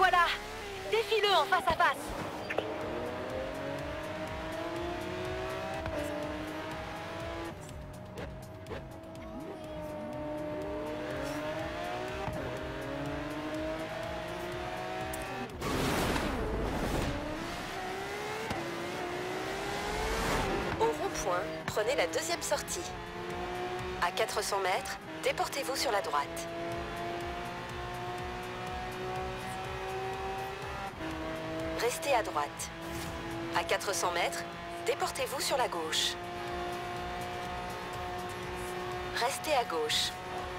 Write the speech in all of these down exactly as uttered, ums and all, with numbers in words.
voilà! Défie-le en face à face! Au rond-point, prenez la deuxième sortie. À quatre cents mètres, déportez-vous sur la droite. Restez à droite. À quatre cents mètres, déportez-vous sur la gauche. Restez à gauche.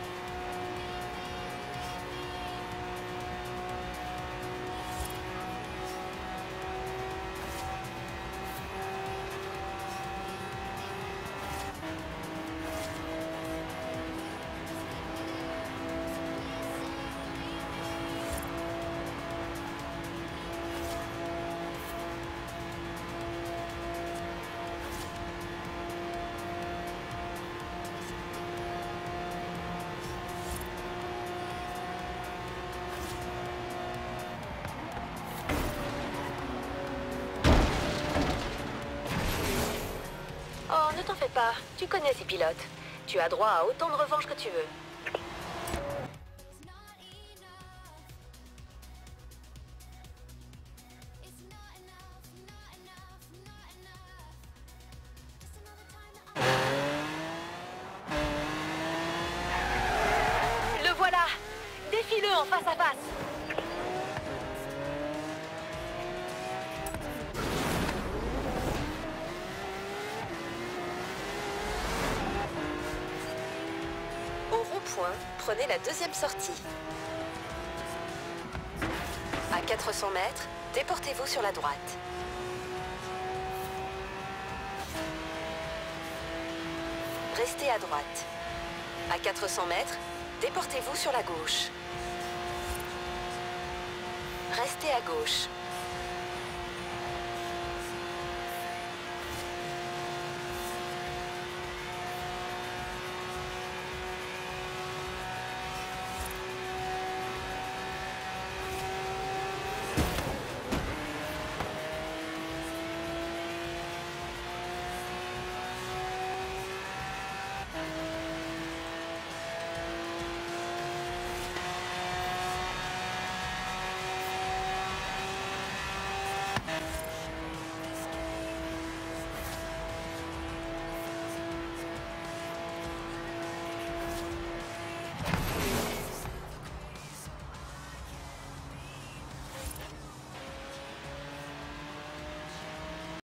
Oh, ne t'en fais pas. Tu connais ces pilotes. Tu as droit à autant de revanche que tu veux. Le voilà! Défie-le en face à face! Au rond-point, prenez la deuxième sortie. À quatre cents mètres, déportez-vous sur la droite. Restez à droite. À quatre cents mètres, déportez-vous sur la gauche. Restez à gauche.